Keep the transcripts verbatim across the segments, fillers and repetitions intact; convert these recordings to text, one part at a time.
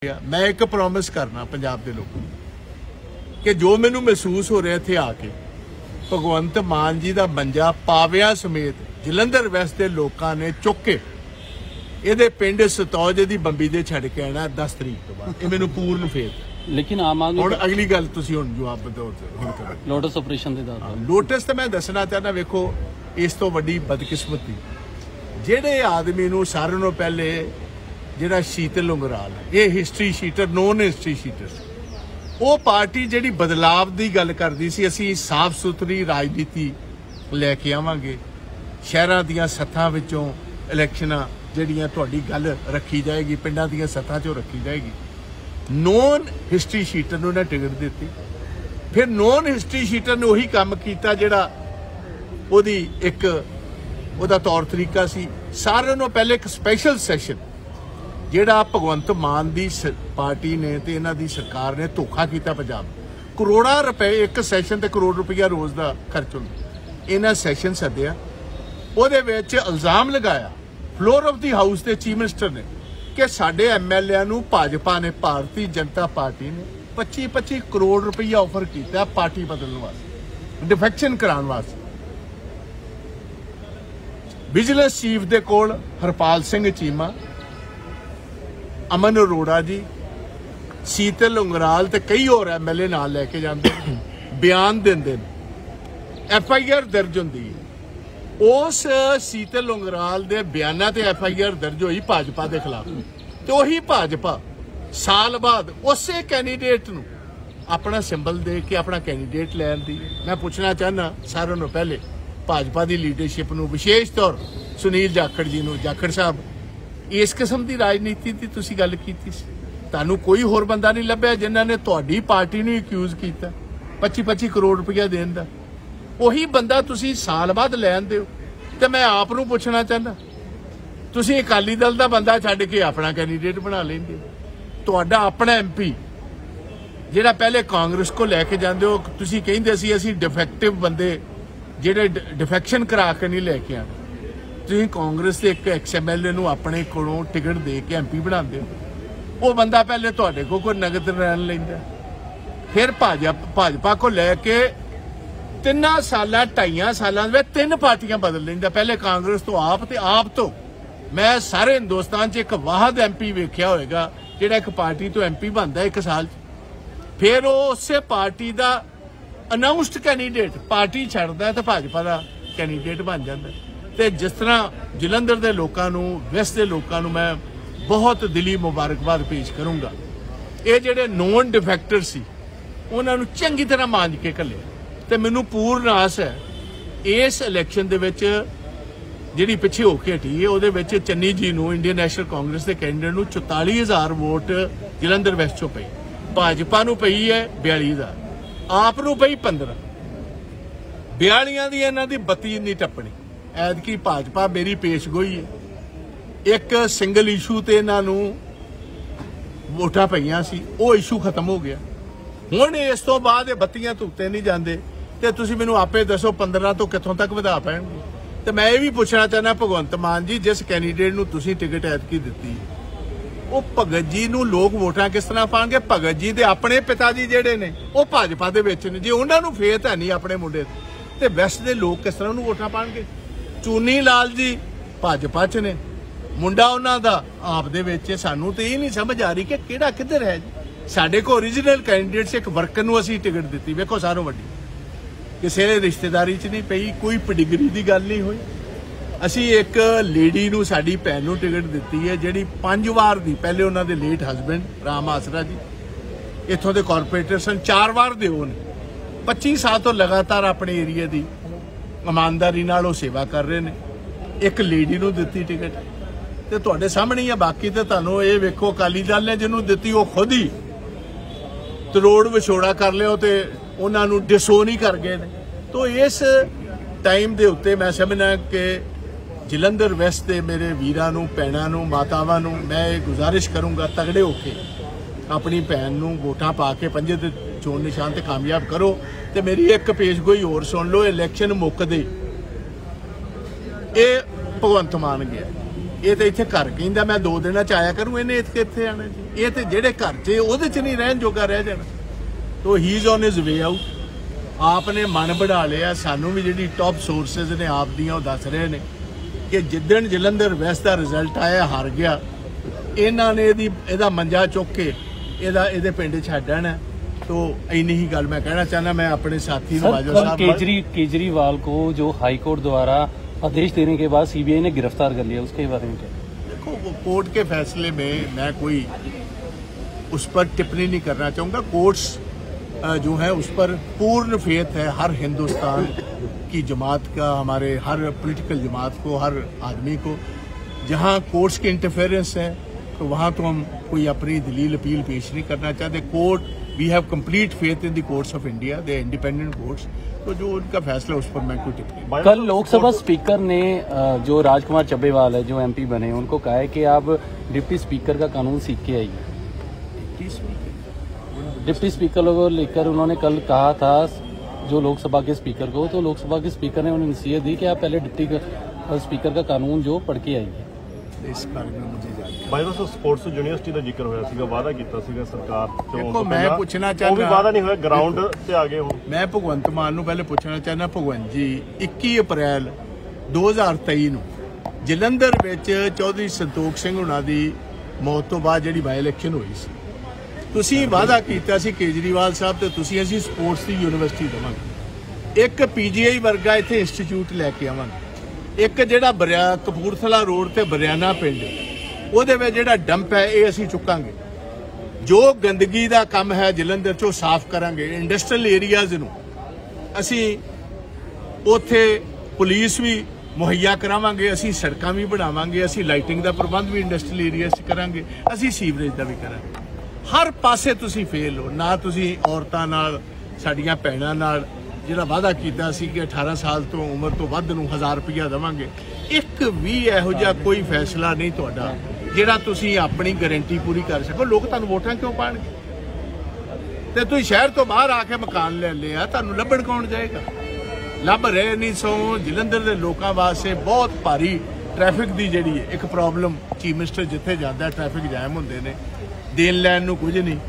मैं एक प्रॉमिस करना पंजाब के लोगों कि जो मैनू महसूस हो रहा इत्थे आके भगवंत मान जी का मंजा पाविया समेत जलंधर वैस्ट के लोगों ने चुक के ये पिंड सतौज दी बंबी दे छड़ के आना दस तरीक तो बाद मैनू पूर्ण फेर। लेकिन आम आदमी हुण अगली गल तुसीं हुण जवाब दो लोटस ऑपरेशन दे दस लोटस तो मैं दसना चाहना वेखो इस तो वड्डी बदकिस्मती जिहड़े आदमी नू सारे नालों पहले जिहड़ा शीतल उंगराल ये history sheeter non history sheeter वो पार्टी जिहड़ी बदलाव की गल करदी सी असीं साफ सुथरी राजनीति लैके आवांगे शहरां दीयां सत्थां विचों इलैक्शनां जिहड़ियां तुहाडी गल रखी जाएगी पिंडां दीयां सत्थां चों रखी जाएगी। नॉन हिस्टरी शीटर नूं उन्हें टिकट दित्ती फिर नॉन हिस्टरी शीटर ने उही काम कीता जिहड़ा ओहदी एक ओहदा तौर तरीका सी। सारिआं नालों पहले एक स्पैशल सैशन जिहड़ा भगवंत मान दी पार्टी ने ते इन्हां दी सरकार ने धोखा कीता पंजाब करोड़ां रुपए एक सैशन ते करोड़ रुपया रोज़ दा खर्च हुंदा इन्हां सैशन सद्दिया ਉਹਦੇ ਵਿੱਚ ਇਲਜ਼ਾਮ ਲਗਾਇਆ ਫਲੋਰ ਆਫ ਦੀ ਹਾਊਸ ਦੇ ਚੀਫ ਮਿਨਿਸਟਰ ਨੇ ਕਿ ਸਾਡੇ ਐਮਐਲਏ ਨੂੰ ਭਾਜਪਾ ਨੇ ਭਾਰਤੀ ਜਨਤਾ ਪਾਰਟੀ ਨੇ ਪੱਚੀ ਪੱਚੀ ਕਰੋੜ ਰੁਪਈਆ ਆਫਰ ਕੀਤਾ ਪਾਰਟੀ ਬਦਲਣ ਵਾਸਤੇ ਡਿਫੈਕਸ਼ਨ ਕਰਾਉਣ ਵਾਸਤੇ। ਵਿਜੀਲੈਂਸ ਚੀਫ ਦੇ ਕੋਲ ਹਰਪਾਲ ਸਿੰਘ ਚੀਮਾ ਅਮਨ ਅਰੋੜਾ ਜੀ ਸੀਤਲ ਉਂਗਰਾਲ ਤੇ ਕਈ ਹੋਰ ਐਮਐਲਏ ਨਾਲ ਲੈ ਕੇ ਜਾਂਦੇ ਬਿਆਨ ਦਿੰਦੇ ਨੇ ਐਫ ਆਈ ਆਰ ਦਰਜ ਹੁੰਦੀ ਹੈ उस शीतल उंगराल के बयानों से एफ आई आर दर्ज हुई भाजपा के खिलाफ तो वही भाजपा साल बाद उस कैंडीडेट नूं अपना सिंबल दे के अपना कैंडीडेट लैन दी। मैं पूछना चाहना सारों नूं पहले भाजपा की लीडरशिप नूं विशेष तौर सुनील जाखड़ जी नूं जाखड़ साहब इस किस्म की राजनीति की तुसीं गल कीती सी तुहानूं कोई होर बंदा नहीं लभ्या जिन्हां ने तुहाडी पार्टी नूं एक्यूज कीता पच्ची पच्ची करोड़ रुपया देण दा ਉਹੀ ਬੰਦਾ ਤੁਸੀਂ ਸਾਲ ਬਾਅਦ ਲੈਣ ਦਿਓ ਤੇ ਮੈਂ ਆਪ ਨੂੰ ਪੁੱਛਣਾ ਚਾਹੁੰਦਾ ਤੁਸੀਂ ਅਕਾਲੀ ਦਲ ਦਾ ਬੰਦਾ ਛੱਡ ਕੇ ਆਪਣਾ ਕੈਂਡੀਡੇਟ ਬਣਾ ਲੈਂਦੇ ਤੁਹਾਡਾ ਆਪਣਾ ਐਮਪੀ ਜਿਹੜਾ ਪਹਿਲੇ ਕਾਂਗਰਸ ਕੋ ਲੈ ਕੇ ਜਾਂਦੇ ਹੋ ਤੁਸੀਂ ਕਹਿੰਦੇ ਸੀ ਅਸੀਂ ਡਿਫੈਕਟਿਵ ਬੰਦੇ ਜਿਹੜੇ ਡਿਫੈਕਸ਼ਨ ਕਰਾ ਕੇ ਨਹੀਂ ਲੈ ਕੇ ਆਉਂਦੇ ਤੁਸੀਂ ਕਾਂਗਰਸ ਦੇ ਇੱਕ ਐਕਸ ਐਮ ਐਲ ਏ ਨੂੰ ਆਪਣੇ ਕੋਲੋਂ ਟਿਕਟ ਦੇ ਕੇ ਐਮਪੀ ਬਣਾਉਂਦੇ ਹੋ ਉਹ ਬੰਦਾ ਪਹਿਲੇ ਤੁਹਾਡੇ ਕੋਲ ਕੋਈ ਨਗਦ ਰਹਿਣ ਲੈਂਦਾ ਫਿਰ ਭਾਜਪਾ ਭਾਜਪਾ ਕੋ ਲੈ ਕੇ ਤਿੰਨਾਂ ਸਾਲਾਂ ਢਾਈਆਂ ਸਾਲਾਂ ਦੇ ਵਿੱਚ ਤਿੰਨ ਪਾਰਟੀਆਂ ਬਦਲ ਲੈਂਦਾ ਪਹਿਲੇ ਕਾਂਗਰਸ ਤੋਂ ਆਪ ਤੇ ਆਪ ਤੋਂ ਮੈਂ ਸਾਰੇ ਹਿੰਦੁਸਤਾਨ 'ਚ ਇੱਕ ਵਾਹਦ ਐਮਪੀ ਵੇਖਿਆ ਹੋਏਗਾ ਜਿਹੜਾ ਇੱਕ ਪਾਰਟੀ ਤੋਂ ਐਮਪੀ ਬਣਦਾ ਇੱਕ ਸਾਲ 'ਚ ਫਿਰ ਉਹ ਉਸੇ ਪਾਰਟੀ ਦਾ ਅਨਾਉਂਸਡ ਕੈਂਡੀਡੇਟ ਪਾਰਟੀ ਛੱਡਦਾ ਤੇ ਭਾਜਪਾ ਦਾ ਕੈਂਡੀਡੇਟ ਬਣ ਜਾਂਦਾ ਤੇ ਜਿਸ ਤਰ੍ਹਾਂ ਜਲੰਧਰ ਦੇ ਲੋਕਾਂ ਨੂੰ ਵੈਸਟ ਦੇ ਲੋਕਾਂ ਨੂੰ ਮੈਂ ਬਹੁਤ ਦਿਲੀ ਮੁਬਾਰਕਬਾਦ ਪੇਸ਼ ਕਰੂੰਗਾ। ਇਹ ਜਿਹੜੇ ਨੋਨ ਡਿਫੈਕਟਰ ਸੀ ਉਹਨਾਂ ਨੂੰ ਚੰਗੀ ਤਰ੍ਹਾਂ ਮਾਂਜ ਕੇ ਘੱਲਿਆ ਤੇ ਮੈਨੂੰ ਪੂਰਨ ਆਸ ਹੈ ਇਸ ਇਲੈਕਸ਼ਨ ਦੇ ਵਿੱਚ ਜਿਹੜੀ ਪਿੱਛੇ ਹੋ ਕੇ ਹਟੀ ਹੈ ਉਹਦੇ ਵਿੱਚ ਚੰਨੀ ਜੀ ਨੂੰ ਇੰਡੀਅਨ ਨੈਸ਼ਨਲ ਕਾਂਗਰਸ ਦੇ ਕੈਂਡੀਡੇਟ ਨੂੰ ਚੁਤਾਲੀ ਹਜ਼ਾਰ ਵੋਟ ਜਲੰਧਰ ਵੈਸਟ ਚੋਂ ਪਈ ਭਾਜਪਾ ਨੂੰ ਪਈ ਹੈ ਬਿਆਲੀ ਹਜ਼ਾਰ ਆਪ ਨੂੰ ਪਈ ਪੰਦਰਾਂ ਬਿਆਲੀਆਂ ਦੀ ਇਹਨਾਂ ਦੀ ਬੱਤੀ ਨਹੀਂ ਟੱਪਣੀ ਐਤਕੀ ਭਾਜਪਾ ਮੇਰੀ ਪੇਸ਼ਗੋਈ ਹੈ ਇੱਕ ਸਿੰਗਲ ਇਸ਼ੂ ਤੇ ਇਹਨਾਂ ਨੂੰ ਵੋਟਾਂ ਪਈਆਂ ਸੀ ਉਹ ਇਸ਼ੂ ਖਤਮ ਹੋ ਗਿਆ ਹੁਣ ਇਸ ਤੋਂ ਬਾਅਦ ਇਹ ਬੱਤੀਆਂ ਧੁੱਤੇ ਨਹੀਂ ਜਾਂਦੇ ਤੇ ਤੁਸੀਂ ਮੈਨੂੰ ਆਪੇ ਦੱਸੋ ਪੰਦਰਾਂ ਤੋਂ ਕਿੱਥੋਂ ਤੱਕ ਵਧਾ ਪੈਣਗੇ। ਤੇ ਮੈਂ ਇਹ ਵੀ ਪੁੱਛਣਾ ਚਾਹੁੰਦਾ ਭਗਵੰਤ ਮਾਨ ਜੀ ਜਿਸ ਕੈਂਡੀਡੇਟ ਨੂੰ ਤੁਸੀਂ ਟਿਕਟ ਐਤਕੀ ਦਿੱਤੀ ਉਹ ਭਗਤ ਜੀ ਨੂੰ ਲੋਕ ਵੋਟਾਂ ਕਿਸ ਤਰ੍ਹਾਂ ਪਾਣਗੇ ਭਗਤ ਜੀ ਦੇ ਆਪਣੇ ਪਿਤਾ ਜੀ ਜਿਹੜੇ ਨੇ ਉਹ ਭਾਜਪਾ ਦੇ ਵਿੱਚ ਨੇ ਜੇ ਉਹਨਾਂ ਨੂੰ ਫੇਥ ਹੈ ਨਹੀਂ ਆਪਣੇ ਮੁੰਡੇ ਤੇ ਵੈਸਟ ਦੇ ਲੋਕ ਕਿਸ ਤਰ੍ਹਾਂ ਉਹਨੂੰ ਵੋਟਾਂ ਪਾਣਗੇ। ਚੂਨੀ ਲਾਲ ਜੀ ਭਾਜਪਾ 'ਚ ਨੇ ਮੁੰਡਾ ਉਹਨਾਂ ਦਾ ਆਪ ਦੇ ਵਿੱਚ ਸਾਨੂੰ ਤੇ ਇਹ ਨਹੀਂ ਸਮਝ ਆ ਰਹੀ ਕਿ ਕਿਹੜਾ ਕਿੱਧਰ ਹੈ ਜੀ। ਸਾਡੇ ਕੋਲ ਓਰੀਜਨਲ ਕੈਂਡੀਡੇਟ ਸੀ ਇੱਕ ਵਰਕਰ ਨੂੰ ਅਸੀਂ ਟਿਕਟ ਦਿੱਤੀ ਵੇਖੋ ਸਾਰੋਂ ਵੱਡੀ ਕਿਸੇ ਦੇ ਰਿਸ਼ਤੇਦਾਰੀ 'ਚ ਨਹੀਂ ਪਈ ਕੋਈ ਪਡਿਗਰੀ ਦੀ ਗੱਲ ਨਹੀਂ ਹੋਈ। ਅਸੀਂ ਇੱਕ ਲੇਡੀ ਨੂੰ ਸਾਡੀ ਭੈਣ ਨੂੰ ਟਿਕਟ ਦਿੱਤੀ ਹੈ ਜਿਹੜੀ ਪੰਜ ਵਾਰ ਦੀ ਪਹਿਲੇ ਉਹਨਾਂ ਦੇ ਲੇਟ ਹਸਬੈਂਡ ਰਾਮ ਆਸਰਾ ਜੀ ਇੱਥੋਂ ਦੇ ਕਾਰਪੋਰੇਟਰ ਸਨ ਚਾਰ ਵਾਰ ਦੇ ਉਹ ਨੇ ਪੱਚੀ ਸਾਲ ਤੋਂ ਲਗਾਤਾਰ ਆਪਣੇ ਏਰੀਆ ਦੀ ਇਮਾਨਦਾਰੀ ਨਾਲ ਉਹ ਸੇਵਾ ਕਰ ਰਹੇ ਨੇ ਇੱਕ ਲੇਡੀ ਨੂੰ ਦਿੱਤੀ ਟਿਕਟ ਤੇ ਤੁਹਾਡੇ ਸਾਹਮਣੇ ਹੀ ਆ ਬਾਕੀ ਤੇ ਤੁਹਾਨੂੰ ਇਹ ਵੇਖੋ ਅਕਾਲੀ ਦਲ ਨੇ ਜਿਹਨੂੰ ਦਿੱਤੀ ਉਹ ਖੁਦ ਹੀ ਤਰੋੜ ਵਿਛੋੜਾ ਕਰ ਲਿਓ ਤੇ ਉਹਨਾਂ ਨੂੰ ਡਿਸੋ ਨਹੀਂ ਕਰ ਗਏ ਨੇ। ਤੋ ਇਸ ਟਾਈਮ ਦੇ ਉੱਤੇ ਮੈਂ ਸਮਝਣਾ ਕਿ ਜਲੰਧਰ ਵੈਸਟ ਦੇ ਮੇਰੇ ਵੀਰਾਂ ਨੂੰ ਭੈਣਾਂ ਨੂੰ ਮਾਤਾਵਾਂ ਨੂੰ ਮੈਂ ਇਹ ਗੁਜ਼ਾਰਿਸ਼ ਕਰੂੰਗਾ ਤਗੜੇ ਹੋ ਕੇ ਆਪਣੀ ਭੈਣ ਨੂੰ ਵੋਟਾਂ ਪਾ ਕੇ ਪੰਜੇ ਦੇ ਚੋਣ ਨਿਸ਼ਾਨ ਤੇ ਕਾਮਯਾਬ ਕਰੋ। ਤੇ ਮੇਰੀ ਇੱਕ ਪੇਸ਼ਗੋਈ ਹੋਰ ਸੁਣ ਲਓ ਇਲੈਕਸ਼ਨ ਮੁੱਕਦੇ ਇਹ ਭਗਵੰਤ ਮਾਨ ਗਿਆ ਇਹ ਤੇ ਇੱਥੇ ਘਰ ਕਹਿੰਦਾ ਮੈਂ ਦੋ ਦਿਨਾਂ ਚ ਆਇਆ ਕਰੂੰ, ਇਹਨੇ ਇੱਥੇ ਕਿੱਥੇ ਆਣਾ ਜੀ? ਇਹ ਤੇ ਜਿਹੜੇ ਘਰ 'ਚ ਉਹਦੇ 'ਚ ਨਹੀਂ ਰਹਿਣ ਜੋਗਾ ਰਹਿ ਜਾਣਾ। ਤੋ he is on his way out. ਆਪ ਨੇ ਮਨ ਬਣਾ ਲਿਆ। ਸਾਨੂੰ ਵੀ ਜਿਹੜੀ ਟੌਪ ਸੋਰਸਿਸ ਨੇ ਆਪ ਦੀਆਂ ਉਹ ਦੱਸ ਰਹੇ ਨੇ ਕਿ ਜਿੱਦਣ ਜਲੰਧਰ ਵੈਸਟ ਦਾ ਰਿਜ਼ਲਟ ਆਇਆ ਹਾਰ ਗਿਆ, ਇਹਨਾਂ ਨੇ ਇਹਦੀ ਇਹਦਾ ਮੰਜਾ ਚੁੱਕ ਕੇ ਇਹਦਾ ਇਹਦੇ ਪਿੰਡ ਛੱਡਣਾ। तो इन्हीं ही गल मैं कहना चाहना। मैं अपने साथी बाजवा साहब केजरी केजरीवाल को जो हाई कोर्ट द्वारा आदेश देने के बाद सीबीआई ने गिरफ्तार कर लिया, उसके बारे में क्या? देखो वो कोर्ट के फैसले में मैं कोई उस पर टिप्पणी नहीं करना चाहूँगा। कोर्ट्स जो है उस पर पूर्ण फेथ है हर हिंदुस्तान की जमात का, हमारे हर पॉलिटिकल जमात को, हर आदमी को। जहाँ कोर्ट्स की इंटरफेरेंस है तो वहाँ तो हम कोई अपनी दलील अपील पेश नहीं करना चाहते। Court we have complete faith in the courts of India, the independent courts. तो जो उनका फैसला उस पर मैं कोई टिप्पणी। कल लोकसभा स्पीकर ने जो राजकुमार चब्बेवाल है जो एमपी बने, उनको कहा है कि आप डिप्टी स्पीकर का कानून सीख के आइए। डिप्टी स्पीकर को लेकर उन्होंने कल कहा था जो लोकसभा के स्पीकर को, तो लोकसभा के स्पीकर ने उन्हें नसीहत दी कि आप पहले डिप्टी स्पीकर का कानून जो पढ़ के आइए। इस बारे में मुझे भाई दोस्तों स्पोर्ट्स यूनिवर्सिटी का जिक्र होया सीगा, वादा कीता सीगा सरकार देखो मैं पूछना चाहना, वो भी वादा नहीं होया, ग्राउंड ते आ गए हो। मैं भगवंत मान नूं पहले पूछना चाहना, भगवंत जी इक्की अप्रैल दो हज़ार तेई नूं जलंधर विच चौधरी संतोख सिंह हुणां दी मौत तो बाद जिहड़ी बाई इलैक्शन होई सी, तुसीं वादा कीता सी केजरीवाल साहब ते तुसीं असीं स्पोर्ट्स दी यूनिवर्सिटी देवांगे, एक पीजीआई वर्गा इत्थे इंस्टीट्यूट लैके आवांगे, एक जिहड़ा बरिया कपूरथला रोड ते बरियाना पिंड ਉਹਦੇ ਵਿੱਚ ਜਿਹੜਾ ਡੰਪ ਹੈ ਇਹ ਅਸੀਂ ਚੁੱਕਾਂਗੇ। ਜੋ ਗੰਦਗੀ ਦਾ ਕੰਮ ਹੈ ਜਲੰਧਰ ਚੋਂ ਸਾਫ਼ ਕਰਾਂਗੇ। ਇੰਡਸਟਰੀਅਲ ਏਰੀਆਜ਼ ਨੂੰ ਅਸੀਂ ਉੱਥੇ ਪੁਲਿਸ ਵੀ ਮੁਹੱਈਆ ਕਰਾਵਾਂਗੇ, ਅਸੀਂ ਸੜਕਾਂ ਵੀ ਬਣਾਵਾਂਗੇ, ਅਸੀਂ ਲਾਈਟਿੰਗ ਦਾ ਪ੍ਰਬੰਧ ਵੀ ਇੰਡਸਟਰੀਅਲ ਏਰੀਆਜ਼ 'ਚ ਕਰਾਂਗੇ, ਅਸੀਂ ਸੀਵਰੇਜ ਦਾ ਵੀ ਕਰਾਂਗੇ। ਹਰ ਪਾਸੇ ਤੁਸੀਂ ਫੇਲ ਹੋ ਨਾ। ਤੁਸੀਂ ਔਰਤਾਂ ਨਾਲ, ਸਾਡੀਆਂ ਭੈਣਾਂ ਨਾਲ ਜਿਹੜਾ ਵਾਅਦਾ ਕੀਤਾ ਸੀ ਕਿ ਅਠਾਰਾਂ ਸਾਲ ਤੋਂ ਉਮਰ ਤੋਂ ਵੱਧ ਨੂੰ ਹਜ਼ਾਰ ਰੁਪਈਆ ਦੇਵਾਂਗੇ, ਇੱਕ ਵੀ ਇਹੋ ਜਿਹਾ ਕੋਈ ਫੈਸਲਾ ਨਹੀਂ ਤੁਹਾਡਾ ਜਿਹੜਾ ਤੁਸੀਂ ਆਪਣੀ ਗਾਰੰਟੀ ਪੂਰੀ ਕਰ ਸਕੋ। ਲੋਕ ਤੁਹਾਨੂੰ ਵੋਟਾਂ ਕਿਉਂ ਪਾਣਗੇ? ਤੇ ਤੁਸੀਂ ਸ਼ਹਿਰ ਤੋਂ ਬਾਹਰ ਆ ਕੇ ਮਕਾਨ ਲੈ ਲਿਆ, ਤੁਹਾਨੂੰ ਲੱਭਣ ਕੌਣ ਜਾਏਗਾ? ਲੱਭ ਰਹੇ ਨਹੀਂ ਸੋ। ਜਲੰਧਰ ਦੇ ਲੋਕਾਂ ਵਾਸਤੇ ਬਹੁਤ ਭਾਰੀ ਟ੍ਰੈਫਿਕ ਦੀ ਜਿਹੜੀ ਇੱਕ ਪ੍ਰੋਬਲਮ, ਚੀਫ ਮਿਨਿਸਟਰ ਜਿੱਥੇ ਜਾਂਦਾ ਟ੍ਰੈਫਿਕ ਜੈਮ ਹੁੰਦੇ ਨੇ, ਦੇਣ ਲੈਣ ਨੂੰ ਕੁਝ ਨਹੀਂ,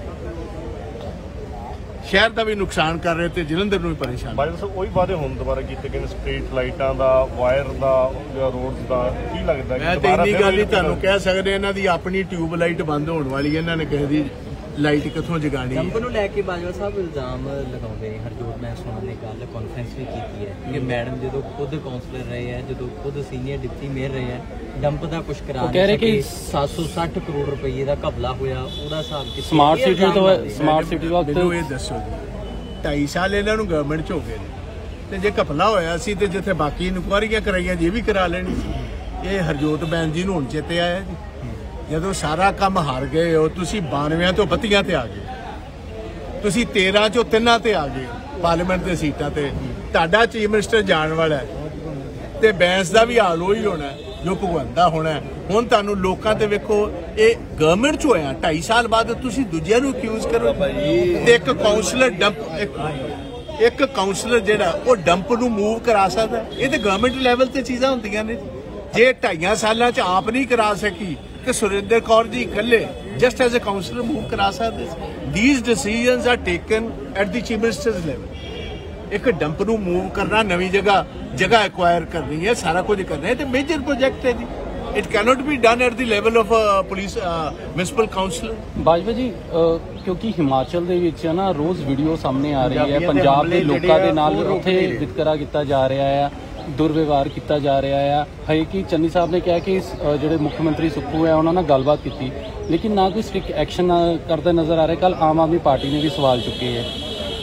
ਸ਼ਹਿਰ ਦਾ ਵੀ ਨੁਕਸਾਨ ਕਰ ਰਹੇ ਤੇ ਜਲੰਧਰ ਨੂੰ ਵੀ ਪਰੇਸ਼ਾਨ। ਬਾਈ ਦੱਸੋ ਉਹੀ ਵਾਅਦੇ ਹੁਣ ਦੁਬਾਰਾ ਕੀਤੇ ਗਏ ਨੇ, ਸਟਰੀਟ ਲਾਈਟਾਂ ਦਾ, ਵਾਇਰ ਦਾ, ਰੋਡ ਦਾ, ਕੀ ਲੱਗਦਾ? ਮੈਂ ਤੇ ਇੰਨੀ ਗੱਲ ਹੀ ਤੁਹਾਨੂੰ ਕਹਿ ਸਕਦੇ, ਇਹਨਾਂ ਦੀ ਆਪਣੀ ਟਿਊਬ ਲਾਈਟ ਬੰਦ ਹੋਣ ਵਾਲੀ ਹੈ, ਇਹਨਾਂ ਨੇ ਕਿਸੇ ਦੀ ਲਾਈਟ ਕਿੱਥੋਂ ਜਗਾਣੀ? ਡੰਪ ਨੂੰ ਲੈ ਕੇ ਬਾਜਵਾ ਸਾਹਿਬ ਇਲਜ਼ਾਮ ਲਗਾਉਂਦੇ ਨੇ। ਹਰਜੋਤ ਮਹਿਸ ਹੋਣਾ ਨੇ ਕੱਲ੍ਹ ਕਾਨਫਰੰਸ ਵੀ ਕੀਤੀ ਹੈ ਕਿ ਮੈਡਮ ਜਦੋਂ ਖੁਦ ਕਾਉਂਸਲਰ ਰਹੇ ਹੈ, ਜਦੋਂ ਖੁਦ ਸੀਨੀਅਰ ਡਿਪਟੀ ਮੇਅਰ ਰਹੇ ਹੈ, ਡੰਪ ਦਾ ਕੁਝ ਕਰਾ ਨਹੀਂ ਸਕੇ। ਸੱਤ ਸੌ ਸੱਠ ਕਰੋੜ ਰੁਪਏ ਦਾ ਘਪਲਾ ਹੋਇਆ, ਉਹਦਾ ਹਿਸਾਬ ਕਿਤਾਬ ਸਮਾਰਟ ਸਿਟੀ ਤੋਂ ਸਮਾਰਟ ਸਿਟੀ ਵਕਤ ਮੈਨੂੰ ਇਹ ਦੱਸੋ ਜੀ, ਢਾਈ ਸਾਲ ਇਹਨਾਂ ਨੂੰ ਗਵਰਨਮੈਂਟ 'ਚ ਹੋ ਗਏ ਨੇ, ਤੇ ਜੇ ਘਪਲਾ ਹੋਇਆ ਸੀ ਤੇ ਜਿੱਥੇ ਬਾਕੀ ਇਨਕੁਆਰੀਆਂ ਕਰਾਈਆਂ ਜੇ ਵੀ ਕਰਾ ਲੈਣੀ ਸੀ। ਇਹ ਹਰਜੋਤ ਬੈਨ ਜੀ ਨੂੰ ਹੁਣ ਚੇਤੇ ਆਇਆ ਜੀ, ਜਦੋਂ ਸਾਰਾ ਕੰਮ ਹਾਰ ਗਏ ਹੋ ਤੁਸੀਂ। ਬਾਨਵੇਂ ਤੋਂ ਬੱਤੀਆਂ ਤੇ ਆ ਗਏ, ਤੁਸੀਂ ਤੇਰਾਂ ਚੋਂ ਤਿੰਨਾਂ ਤੇ ਆ ਗਏ ਪਾਰਲੀਮੈਂਟ ਦੇ ਸੀਟਾਂ ਤੇ। ਤੁਹਾਡਾ ਚੀਫ ਮਿਨਿਸਟਰ ਜਾਣ ਵਾਲਾ ਤੇ ਬੈਂਸ ਦਾ ਵੀ ਹਾਲ ਉਹੀ ਹੋਣਾ ਜੋ ਭਗਵੰਤ ਦਾ ਹੋਣਾ। ਹੁਣ ਤੁਹਾਨੂੰ ਲੋਕਾਂ ਤੇ ਵੇਖੋ, ਇਹ ਗਵਰਨਮੈਂਟ 'ਚ ਹੋਇਆ ਢਾਈ ਸਾਲ ਬਾਅਦ ਤੁਸੀਂ ਦੂਜਿਆਂ ਨੂੰ ਅਕਿਊਜ਼ ਕਰੋ। ਤੇ ਇੱਕ ਕਾਉਂਸਲਰ ਡੰਪ, ਇੱਕ ਕਾਉਂਸਲਰ ਜਿਹੜਾ ਉਹ ਡੰਪ ਨੂੰ ਮੂਵ ਕਰਾ ਸਕਦਾ, ਇਹ ਤੇ ਗਵਰਨਮੈਂਟ ਲੈਵਲ ਤੇ ਚੀਜ਼ਾਂ ਹੁੰਦੀਆਂ ਨੇ। ਜੇ ਢਾਈਆਂ ਸਾਲਾਂ 'ਚ ਆਪ ਨਹੀਂ ਕਰਾ ਸਕੀ ਤੇ ਸੁਰਿੰਦਰ ਕੌਰ ਜੀ ਇਕੱਲੇ just as a councillor move ਕਰਾ ਸਕਦੇ। These decisions are taken at the chief minister's level. ਇੱਕ ਡੰਪ ਨੂੰ ਮੂਵ ਕਰਨਾ, ਨਵੀਂ ਜਗ੍ਹਾ ਜਗ੍ਹਾ ਐਕਵਾਇਰ ਕਰਨੀ ਹੈ, ਸਾਰਾ ਕੁਝ ਕਰਨਾ ਹੈ, ਤੇ ਮੇਜਰ ਪ੍ਰੋਜੈਕਟ ਹੈ ਜੀ। It cannot be done at the level of police municipal councillor. Bajwa ji ਕਿਉਂਕਿ ਹਿਮਾਚਲ ਦੇ ਵਿੱਚ ਨਾ ਰੋਜ਼ ਵੀਡੀਓ ਸਾਹਮਣੇ ਆ ਰਹੀ ਹੈ, ਪੰਜਾਬ ਦੇ ਲੋਕਾਂ ਦੇ ਨਾਲ ਉੱਥੇ ਵਿਤਕਰਾ ਕੀਤਾ ਜਾ ਰਿਹਾ ਹੈ, ਦੁਰਵਿਵਹਾਰ ਕੀਤਾ ਜਾ ਰਿਹਾ ਹੈ। ਹੈ ਕਿ ਚੰਨੀ ਸਾਹਿਬ ਨੇ ਕਿਹਾ ਕਿ ਜਿਹੜੇ ਮੁੱਖ ਮੰਤਰੀ ਸੁੱਖੂ ਹੈ ਉਹਨਾਂ ਨਾਲ ਗੱਲਬਾਤ ਕੀਤੀ, ਲੇਕਿਨ ਨਾ ਕੋਈ ਸਟ੍ਰਿਕਟ ਐਕਸ਼ਨ ਕਰਦੇ ਨਜ਼ਰ ਆ ਰਿਹਾ। ਕੱਲ ਆਮ ਆਦਮੀ ਪਾਰਟੀ ਨੇ ਵੀ ਸਵਾਲ ਚੁੱਕੇ ਹੈ।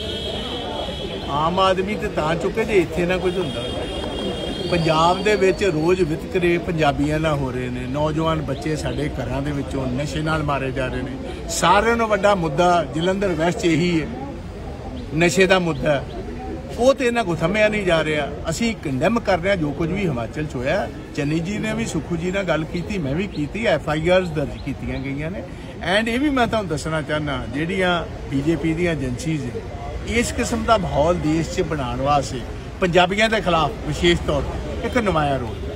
ਆਮ ਆਦਮੀ ਤੇ ਤਾਂ ਚੁੱਕੇ ਜੇ ਇੱਥੇ ਨਾ ਕੁਝ ਹੁੰਦਾ। ਪੰਜਾਬ ਦੇ ਵਿੱਚ ਰੋਜ਼ ਵਿਤਕਰੇ ਪੰਜਾਬੀਆਂ ਨਾਲ ਹੋ ਰਹੇ ਨੇ। ਨੌਜਵਾਨ ਬੱਚੇ ਸਾਡੇ ਘਰਾਂ ਦੇ ਵਿੱਚੋਂ ਨਸ਼ੇ ਨਾਲ ਮਾਰੇ ਜਾ ਰਹੇ ਨੇ। ਸਾਰਿਆਂ ਨੂੰ ਵੱਡਾ ਮੁੱਦਾ ਜਲੰਧਰ ਵੈਸਟ ਇਹੀ ਹੈ, ਨਸ਼ੇ ਦਾ ਮੁੱਦਾ। ਉਹ ਤੇ ਇਹਨਾਂ ਕੋ ਥੰਮਿਆ ਨਹੀਂ ਜਾ ਰਿਹਾ। ਅਸੀਂ ਕੰਡੈਮ ਕਰ ਰਹੇ ਹਾਂ ਜੋ ਕੁਝ ਵੀ ਹਿਮਾਚਲ 'ਚ ਹੋਇਆ। ਚੰਨੀ ਜੀ ਨੇ ਵੀ ਸੁੱਖੂ ਜੀ ਨਾਲ ਗੱਲ ਕੀਤੀ, ਮੈਂ ਵੀ ਕੀਤੀ, ਐਫ ਆਈ ਆਰਸ ਦਰਜ ਕੀਤੀਆਂ ਗਈਆਂ ਨੇ। ਐਂਡ ਇਹ ਵੀ ਮੈਂ ਤੁਹਾਨੂੰ ਦੱਸਣਾ ਚਾਹੁੰਦਾ, ਜਿਹੜੀਆਂ ਬੀਜੇਪੀ ਦੀਆਂ ਏਜੰਸੀਜ਼ ਨੇ, ਇਸ ਕਿਸਮ ਦਾ ਮਾਹੌਲ ਦੇਸ਼ 'ਚ ਬਣਾਉਣ ਵਾਸਤੇ ਪੰਜਾਬੀਆਂ ਦੇ ਖਿਲਾਫ ਵਿਸ਼ੇਸ਼ ਤੌਰ ਤੇ ਇੱਕ ਨੁਮਾਇਆ ਰੋਲ